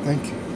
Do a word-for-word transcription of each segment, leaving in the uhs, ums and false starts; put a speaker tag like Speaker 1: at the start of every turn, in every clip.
Speaker 1: Thank you.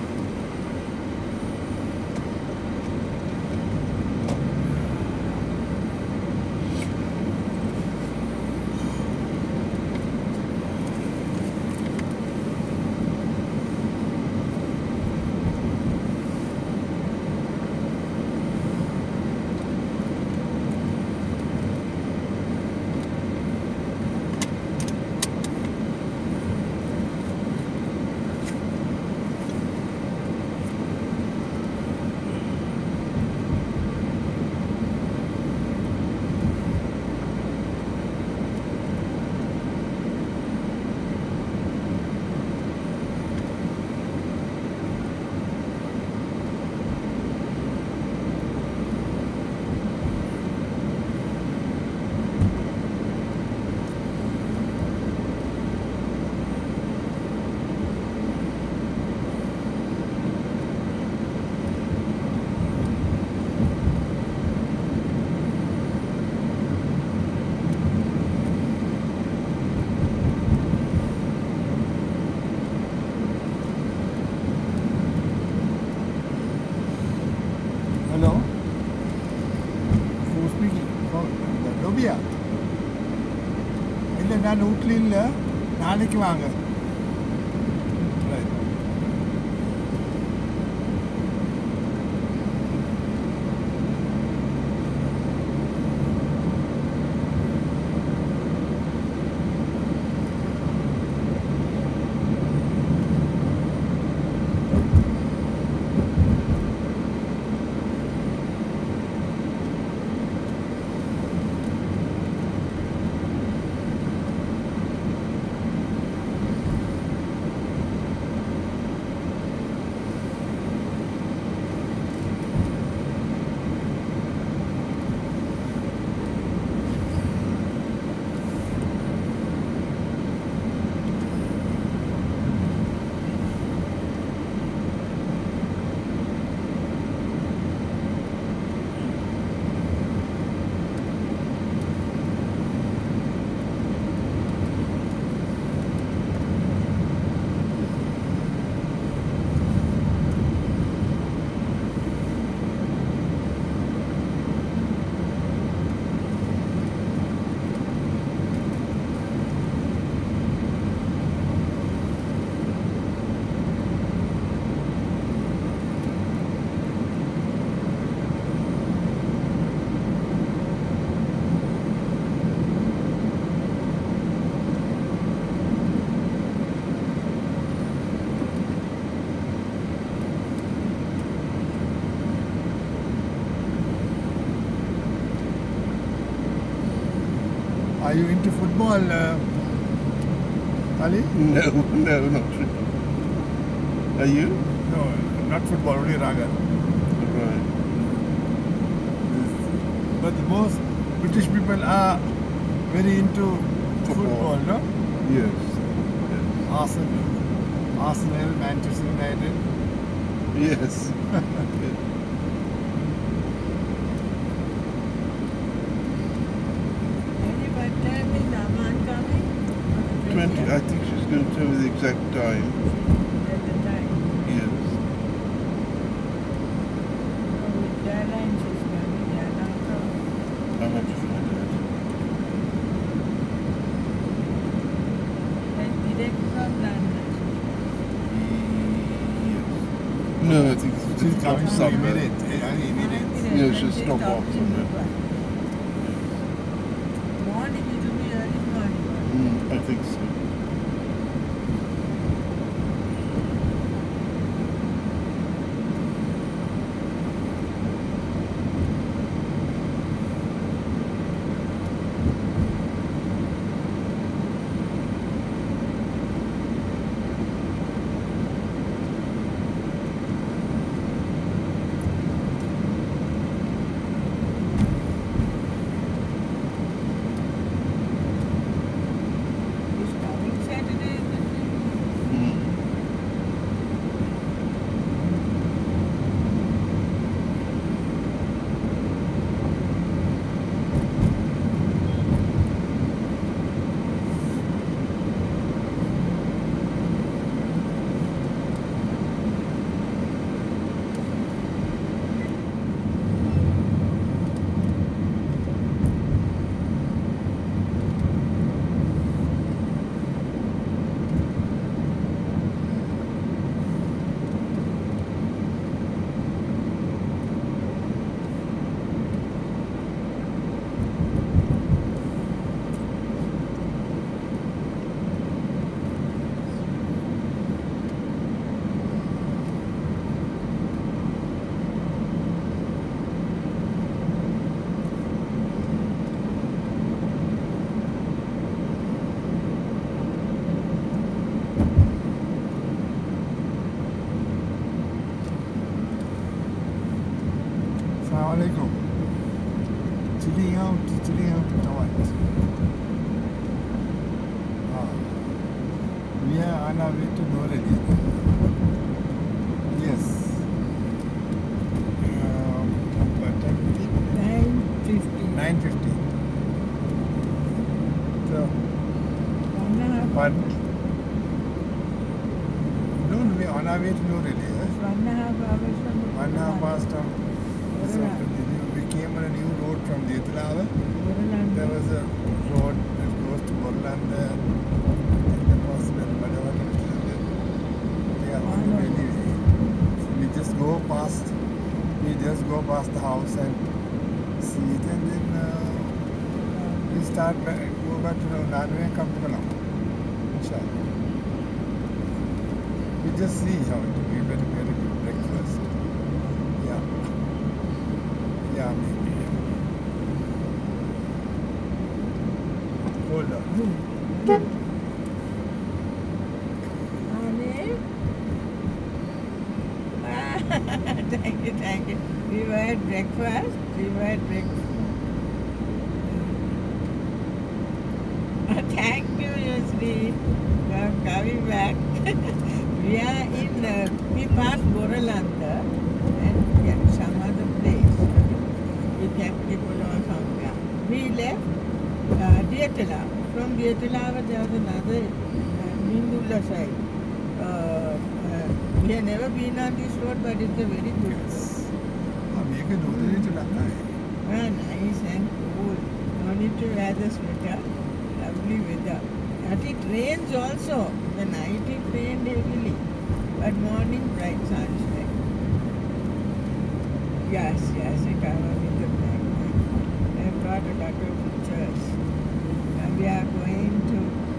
Speaker 1: Hello? Who's speaking? Oh, Lobia. இல்ல நான் வீட்ல இல்ல நாளைக்கு வாங்க. Right. Are you into football, uh, Ali?
Speaker 2: No, no, not really. Are you?
Speaker 1: No, not football, only raga.
Speaker 2: Right.
Speaker 1: But most British people are very into football,
Speaker 2: Football.
Speaker 1: no?
Speaker 2: Yes. Yes.
Speaker 1: Arsenal, Arsenal, Manchester United.
Speaker 2: Yes. Twenty. I think she's going to tell me the exact time. Yes. I'll have to find out. No, I think it's
Speaker 1: She's
Speaker 2: it's
Speaker 1: coming
Speaker 2: off
Speaker 1: to
Speaker 2: somewhere.
Speaker 1: Emirates. eh, Emirates.
Speaker 2: Yeah, she'll stop off somewhere. Mm, I think so.
Speaker 1: Assalamualaikum. Chilling out, chilling out. What? Ah. We are on our way to Norelli. Yes. Um, what time is it?
Speaker 3: nine fifty.
Speaker 1: nine fifty. So,
Speaker 3: One and a half.
Speaker 1: but no, we are on our way to Norelli. Yes?
Speaker 3: One and a half hours from the
Speaker 1: One and a half past time. So,
Speaker 3: Borala.
Speaker 1: we came on a new road from the Etalava.
Speaker 3: Borala.
Speaker 1: There was a road that goes to Borlanda. There was whatever. Yeah,
Speaker 3: Oh, no.
Speaker 1: anyway. So we just go past. We just go past the house and see it, and then uh, we start back, go back to Nanway and come to Malam. Inshallah. We just see how it will be. Very, very good breakfast. Yeah. Yeah, maybe. Yeah. Hold on.
Speaker 3: Honey? Ah, thank you, thank you. We were at breakfast. We were at breakfast. Ah, thank you, Yusri, for coming back. We are in, uh, we passed Boralanda and yeah, some other place. We kept people or somewhere. We left uh, Dietalava. From Dietalava there was another uh, Mindula side. Uh, uh, we have never been on this road, but it's a very good road.
Speaker 1: Ah, we can do it to Lanka.
Speaker 3: Ah, nice and cool. No need to wear the sweater. Lovely weather. But it rains also. The night it rained heavily. But morning bright sunshine. Yes, yes, we cover with the black man. I've got a lot of pictures. And we are going to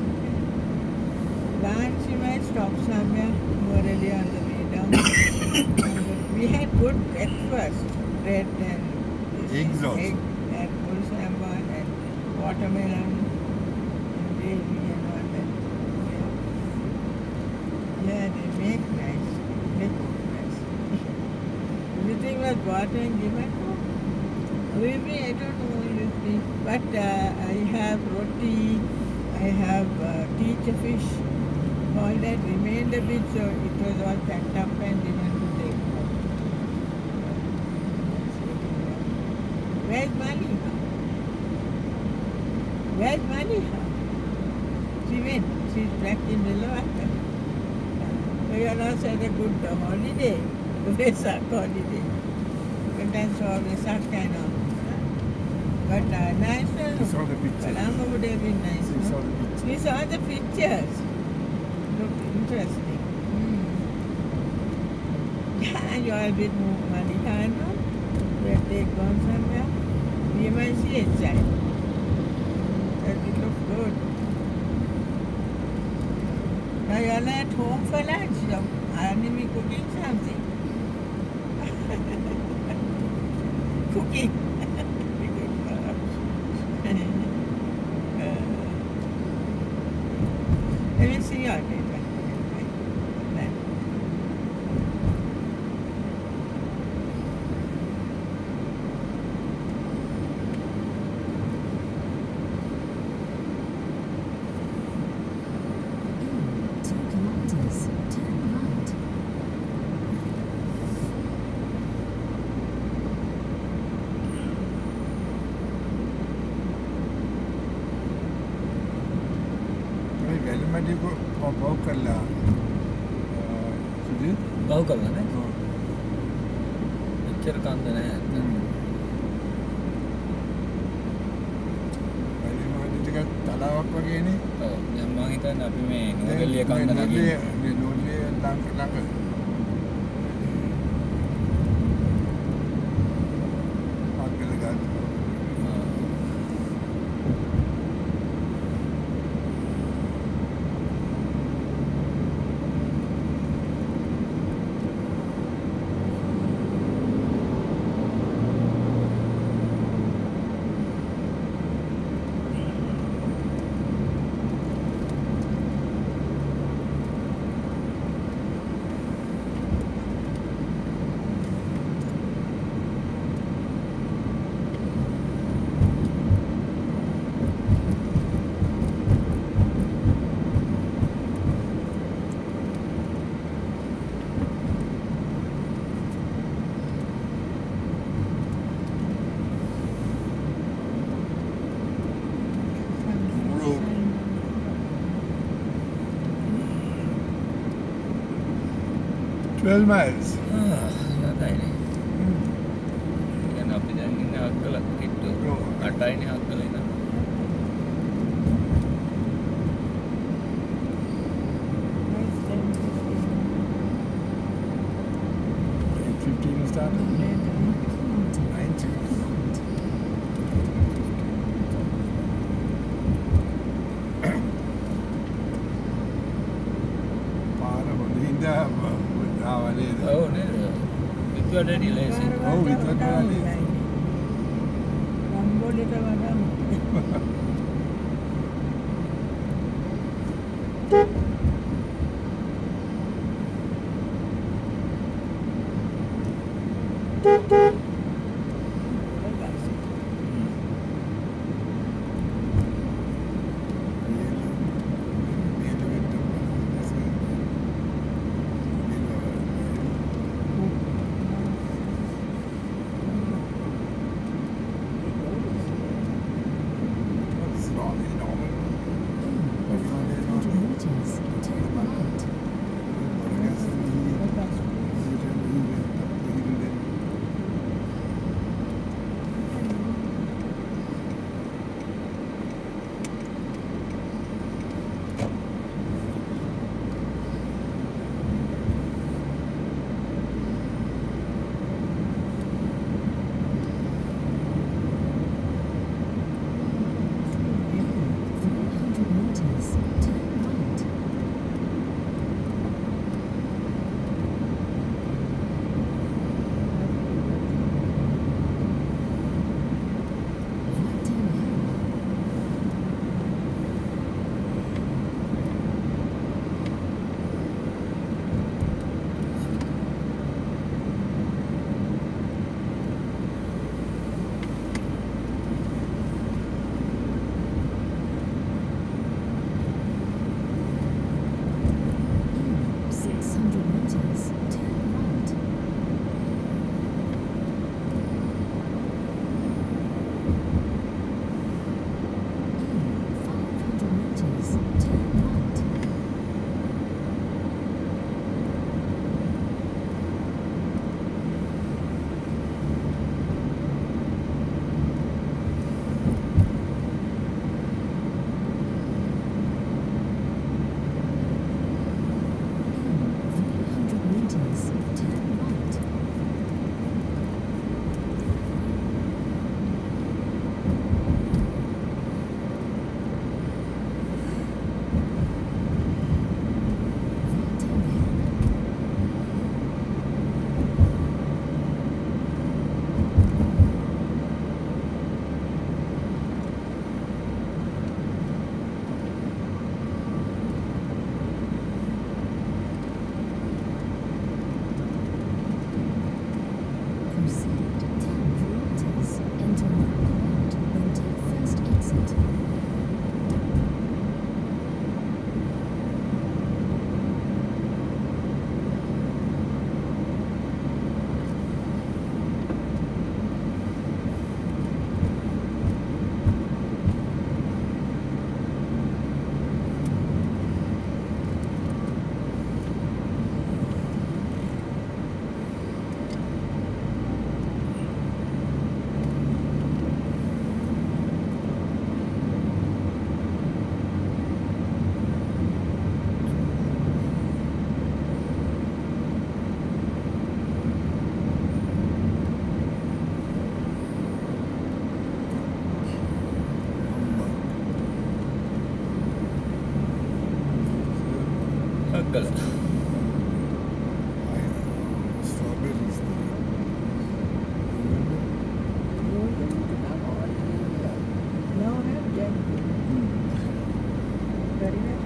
Speaker 3: lunch. We might stop somewhere more early on the way down. And we had good breakfast. Bread and this
Speaker 1: Eggs also.
Speaker 3: egg and full salmon and watermelon and gravy and all that. Yeah, yeah they make nice. They cook nice. Everything was bought and given to maybe I don't know everything. But uh, I have roti, I have uh, teacher fish, all that remained a bit, so it was all packed up and given to take home. Where's Maliha? Where's Maliha? She went. She's back in the Lanka. So you also had a good uh, holiday, the Vesak holiday. But I saw Vesak kind of. But uh, nice.
Speaker 1: We saw the pictures.
Speaker 3: Lanka would have been nice.
Speaker 1: We
Speaker 3: no?
Speaker 1: saw the pictures.
Speaker 3: We saw the pictures. Looked interesting. Mm. Yeah, you are a bit more Maliha, no? Where they gone somewhere. We might see it, child. But it looks good. Now you are at home for lunch, so aren't we cooking something? Cooking. Very good for us. Uh, Let me see your later. Then.
Speaker 4: In two kilometers, turn right.
Speaker 1: भाई वेलमडी को pop out कर ला सुधीर
Speaker 5: බහු කරලා නේ. එච්චර කන්ද නැහැ.
Speaker 1: වෙලමඩි ටික තලාවක් වගේනේ
Speaker 5: ඔව්. දැන් මම හිතන්නේ අපි මේ නෝරෙල්ලිය කන්ද නැගින්නේ.
Speaker 1: මේ නෝරෙල්ලිය ළඟ ළඟ පාගල ගන්න twelve miles.
Speaker 5: යතයිනේ. يعني අපි දැන් ඉන්නේ අක්කල කිට්ටු. අටයිනේ අක්කල ඉන්න.
Speaker 1: eight fifteen start. nineteen. පාර හොඳින්ද ආව නේද?
Speaker 5: ඔව් නේද? විතුවට වැඩි ලේසි.
Speaker 1: ඔව් විතුවට වැඩි.
Speaker 3: රම්බෝලට වඩා
Speaker 4: meters, turn right. three hundred meters, turn right. Right downhill. six hundred meters, turn right. five hundred meters, turn right. three hundred meters, turn right. Right downhill. Proceed ten kilometers, enter roundabout, then take first exit.
Speaker 5: අක්කල.
Speaker 1: Strawberries.
Speaker 3: No, not yet. Very nice.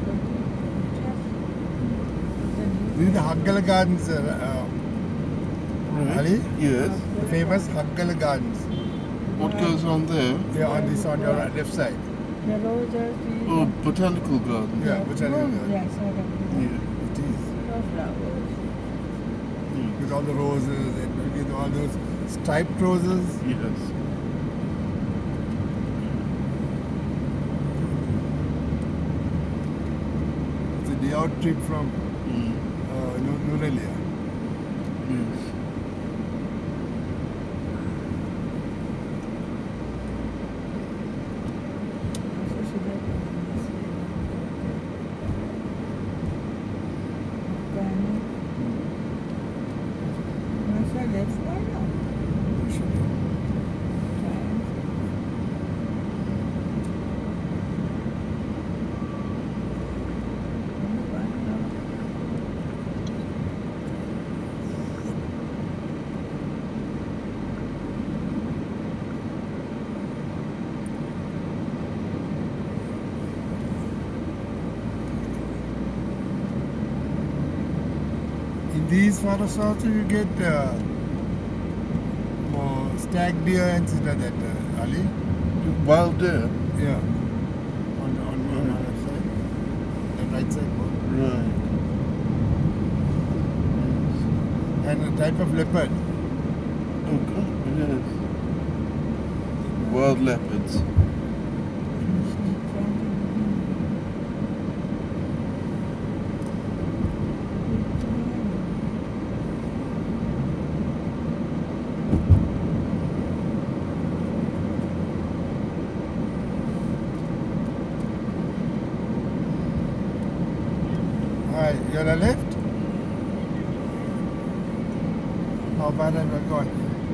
Speaker 1: This is the Haggala Gardens, uh,
Speaker 2: Right.
Speaker 1: Ali?
Speaker 2: Yes.
Speaker 1: The famous Haggala Gardens.
Speaker 2: What goes on there?
Speaker 1: Yeah, on this on your left side.
Speaker 3: The roses, the
Speaker 2: Oh, botanical garden.
Speaker 1: Yeah, botanical garden.
Speaker 3: Yes, sort of.
Speaker 2: Yeah.
Speaker 1: It is.
Speaker 3: No flowers.
Speaker 2: Mm.
Speaker 1: With all the roses and with all those striped roses.
Speaker 2: Yes.
Speaker 1: It's a day out trip from
Speaker 2: Mm.
Speaker 1: uh, Nu- Nurelia. in these forests also you get uh, more stag deer and things like that, uh, Ali.
Speaker 2: Wild deer?
Speaker 1: Yeah. On the on the other side, the right side.
Speaker 2: Right.
Speaker 1: And a type of leopard.
Speaker 2: Oh God, yes. Wild leopards.
Speaker 1: Alright, you're on the left? How far have we gone?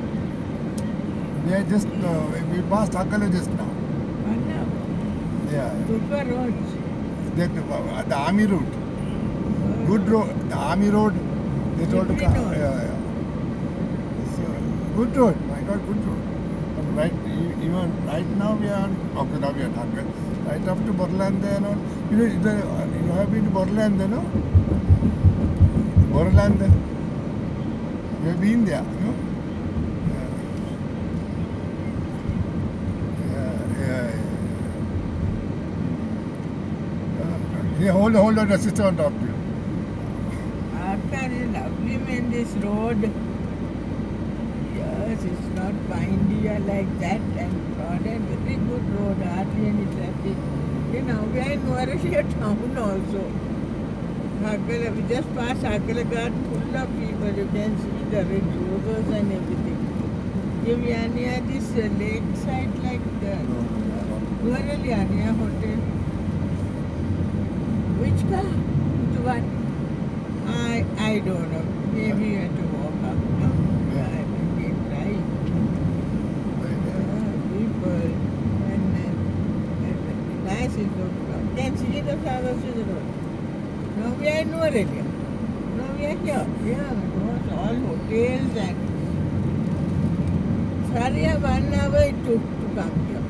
Speaker 1: We are just, uh, we passed Akala just now.
Speaker 3: One now.
Speaker 1: Yeah.
Speaker 3: Super roads.
Speaker 1: That, uh, the army route. Good road. The army road. They told to
Speaker 3: Every
Speaker 1: come.
Speaker 3: road.
Speaker 1: Yeah, yeah. It's a good road. My God, good road. But right, e- even right now we are on, okay, now we are on Akala. Right up to Borland there and all. You know, the, you have been to Borland there, no? Borland there. You have been there, no? Yeah, yeah, yeah. yeah. Here, hold, hold on, the sister on top of you.
Speaker 3: After is lovely man, this road. Yes, it's not windy or like that and broad and very good road, hardly any traffic. You know, we are in Morashia town also. Hakala, we just passed Hakala Garden, full of people. You can see the red roses and everything. Yeah, we are near this uh, lakeside like the Guaraliania Hotel. Which car? To what? I I don't know. Maybe you have to walk up. No?
Speaker 1: Yeah.
Speaker 3: I will get right. Ah, people. And, and, and nice is good. Can see the flowers in the road. Now we are in Norelia. Now we are here. Yeah, it was all hotels and sorry, one hour it took to come here.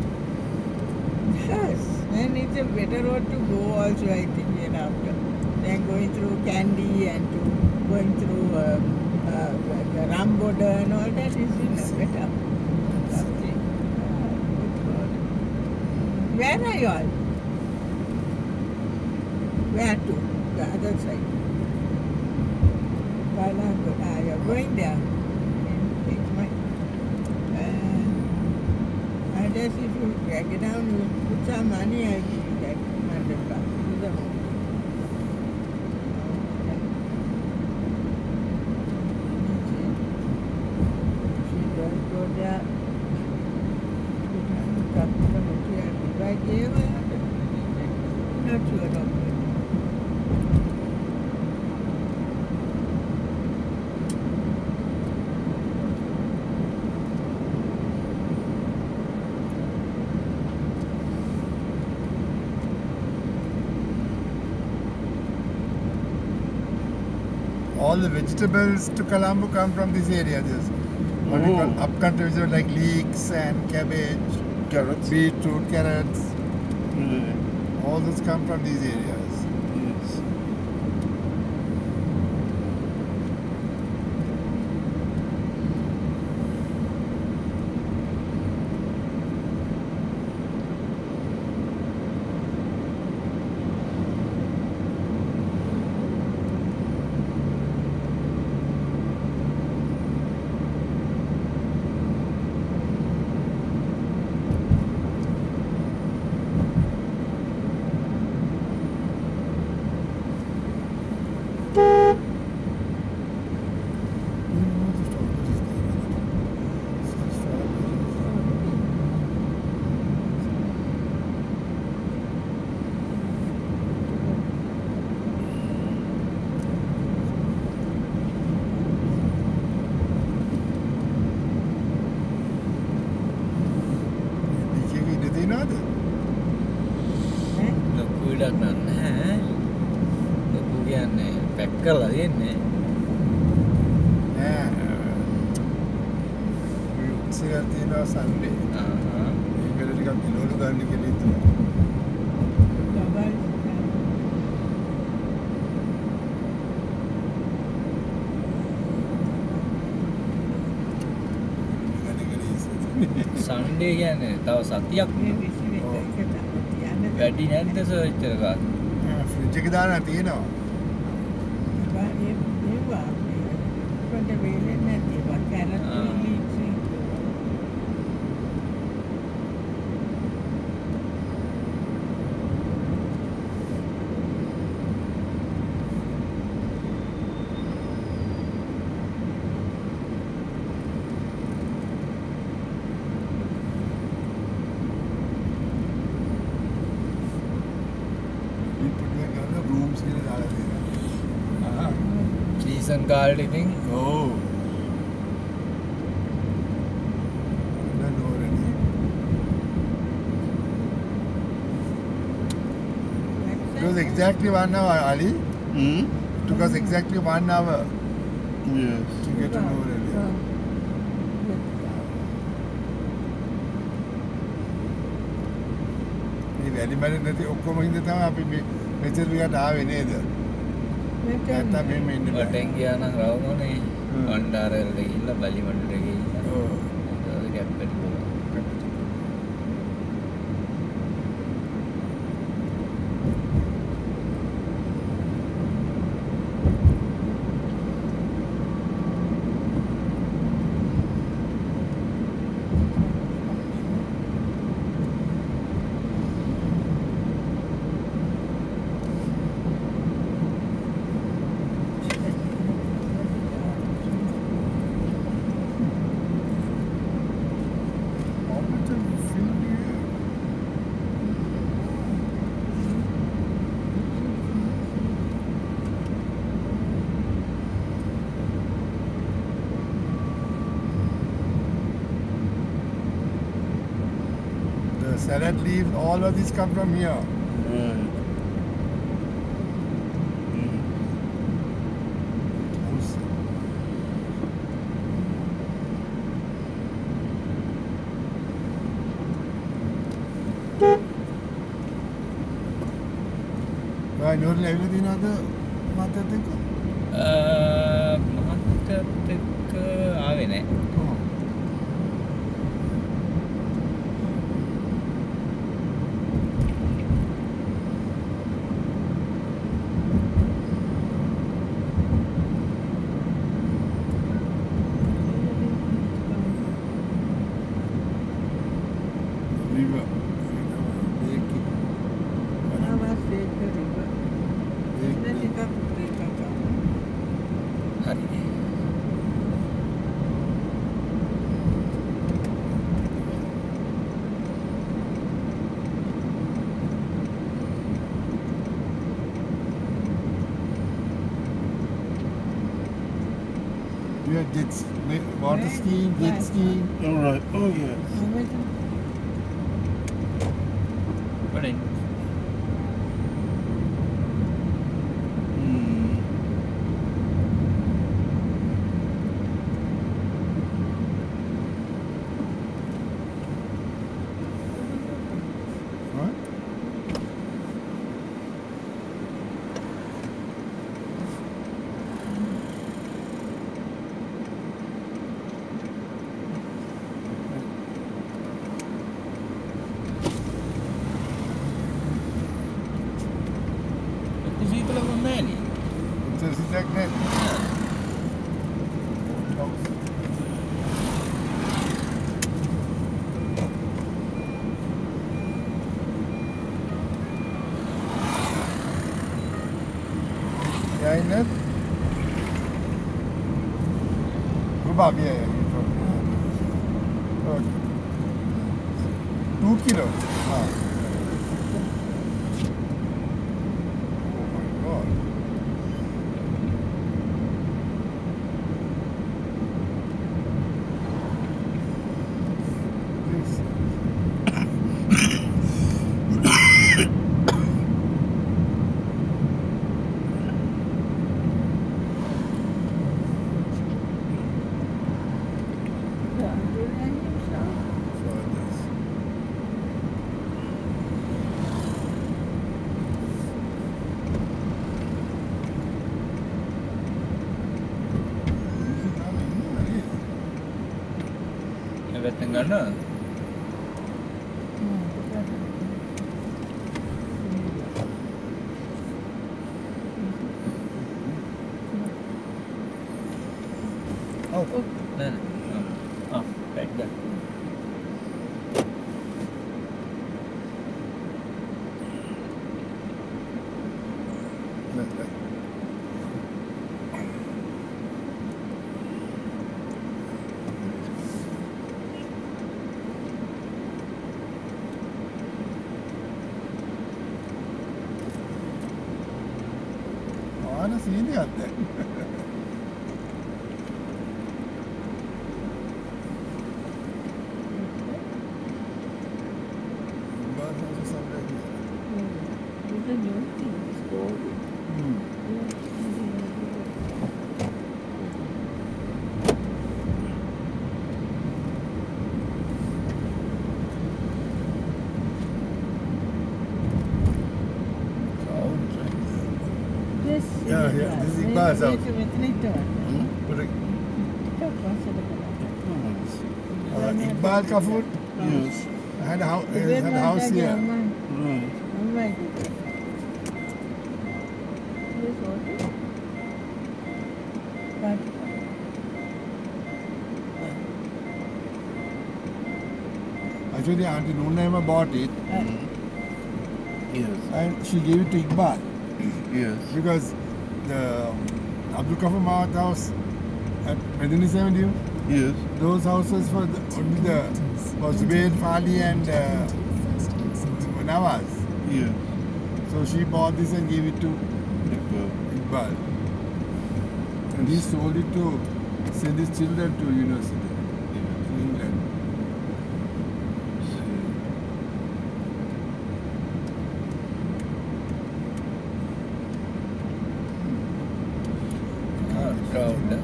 Speaker 3: Yes, and it's a better road to go also, I think, hereafter. Than going through Kandy and to going through uh, uh, the Ramboda and all that is you know, better. Something. Ah, good road. Where are you all? Where to? The other side. Kalango. Ah, you're going there. It's my. Uh, I guess if you drag it down, you put some money, I'll give you that hundred bucks. Is that all? She does go there. If I gave her, not sure of it.
Speaker 1: All the vegetables to Colombo come from this area. This what we call
Speaker 2: Oh.
Speaker 1: upcountry vegetables like leeks and cabbage,
Speaker 2: Carrots?
Speaker 1: beetroot, carrots.
Speaker 2: Yeah.
Speaker 1: All those come from these areas.
Speaker 2: Yes.
Speaker 5: ලොකු ඉඩක් නැහැ. ලොකු කියන්නේ pack කරලා තියෙන්නේ.
Speaker 1: Yeah. We උත්සවය තියෙනවා Sunday.
Speaker 5: ආහ්.
Speaker 1: ඒකට ටිකක් කිලෝලු ගන්න කියලා හිතුවා.
Speaker 3: Double.
Speaker 5: සන්ඩේ කියන්නේ තව සතියක්
Speaker 3: මේ විසි වෙනි එක තමයි තියන්න
Speaker 5: වැඩි නැද්ද සර් ඉතර කාලේ?
Speaker 1: ෆ්‍රිජ් එකේ දාලා තියෙනවා.
Speaker 3: ඒ ඒවා කොට වේලෙන්නේ නැති ඒවා කැරට්
Speaker 5: ආ.
Speaker 3: ලීක්ස්
Speaker 1: රූම්ස් කියලා දාලා තියෙනවා.
Speaker 5: සීසන් කාලෙට ඉතින්
Speaker 1: ඔව්. දැන් ඕරෙන්නේ. It was exactly one hour, Ali.
Speaker 2: Hmm?
Speaker 1: It took us exactly one hour
Speaker 2: Yes.
Speaker 1: to get to know it. මේ වැඩි මැද නැති ඔක්කොම හින්දා තමයි අපි මේ මෙච්චර විකට ආවේ නේද? නැත්තම් මේ මෙන්න බෑ.
Speaker 5: වටෙන් ගියා නම් රවුමනේ
Speaker 1: හ්ම්.
Speaker 5: බණ්ඩාරවලට ගිහිල්ලා බලිමඩට ගිහිල්ලා
Speaker 1: ඔව්.
Speaker 5: ඒක කැප්පෙට ගියා.
Speaker 1: How much have you filmed here? The salad leaves, all of these come from here.
Speaker 2: Right. Hmm. Why not everything other method?
Speaker 5: මහත්තයත් එක්ක ආවේ නෑ.
Speaker 1: Oh. River. Lake.
Speaker 5: හරි.
Speaker 1: We had jet, s- ma- water skiing, jet skiing.
Speaker 2: All right. Oh, yes.
Speaker 5: වඩින්.
Speaker 2: Hmm.
Speaker 1: Huh?
Speaker 5: සීතලකුත් නෑනේ.
Speaker 1: It's a sit net. Yeah, isn't it? Rhubarb, yeah, yeah. you're from- Oh. Two kilos. Ah. Oh my God. This. So this.
Speaker 5: මේ පැත්තෙන් ගන්නවා. ඔව් නෑ නෑ ආ pack ගන්න
Speaker 1: ආන සීනියක් දැන්. Yeah, yeah, this is Iqbal's house. Put it- Uh, Iqbal Kafur
Speaker 2: Yes.
Speaker 1: had a house, had a house here.
Speaker 2: Right.
Speaker 1: Actually, Auntie Noonema bought it
Speaker 2: Yes.
Speaker 1: and she gave it to Iqbal
Speaker 2: Yes.
Speaker 1: because the um, Abdul Kafur Mawat house at Medini Avenue,
Speaker 2: Yes.
Speaker 1: those houses for the, only the for Zubair, Fali and uh,
Speaker 4: First exit.
Speaker 1: Nawaz.
Speaker 2: Yes.
Speaker 1: So she bought this and gave it to
Speaker 2: Iqbal.
Speaker 1: Iqbal. And he sold it to send his children to university in England.
Speaker 5: කවුද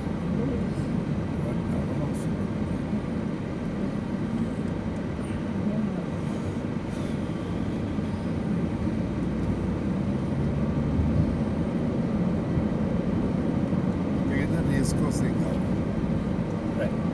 Speaker 1: We get the race course thing out.
Speaker 5: right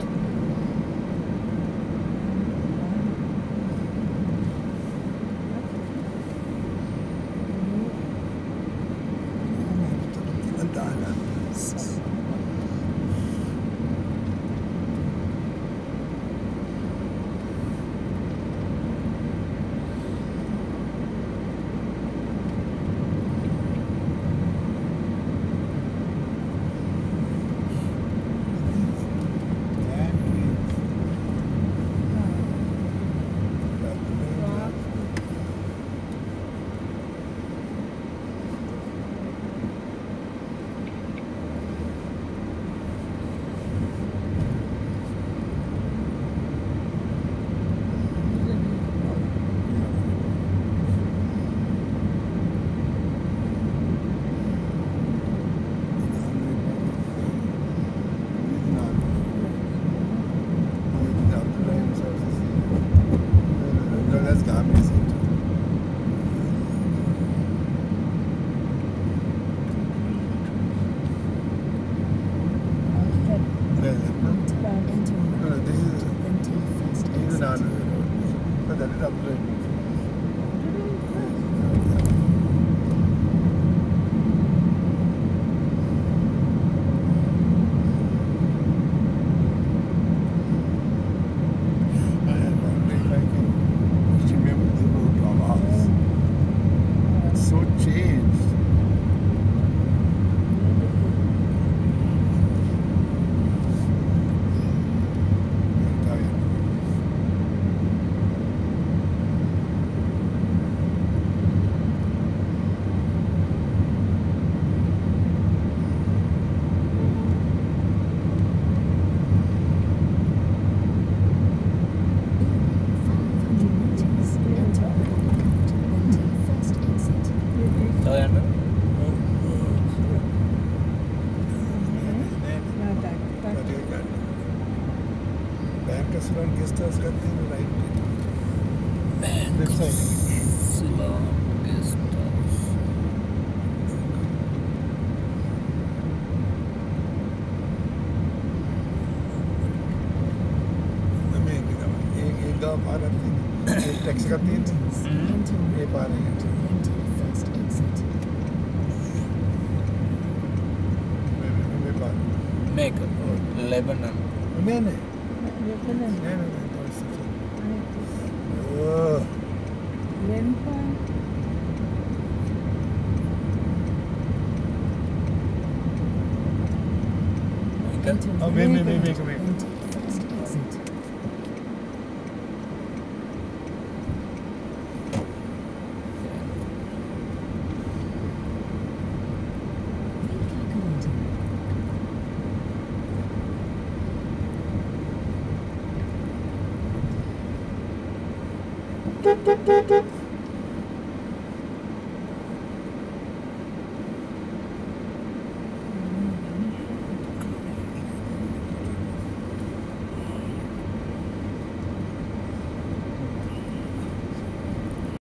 Speaker 1: restaurant, guest house करते हैं right left side.
Speaker 5: Ceylon guest house.
Speaker 1: हमें एक एक एक गाँव पार करते हैं, एक टैक्सी करते हैं, ये पार है.
Speaker 4: First exit.
Speaker 1: मैं मैं पार.
Speaker 5: මේක ලෙබනන්
Speaker 1: නෑ නෑ.
Speaker 3: Lebanon.
Speaker 1: නෑ නෑ නෑ. තවස්
Speaker 3: I-
Speaker 1: O.
Speaker 3: Lanka.
Speaker 4: Enter
Speaker 1: Oh, wait, wait, wait,
Speaker 4: redwood,
Speaker 1: wait, wait.
Speaker 4: then take first exit. Recalculating.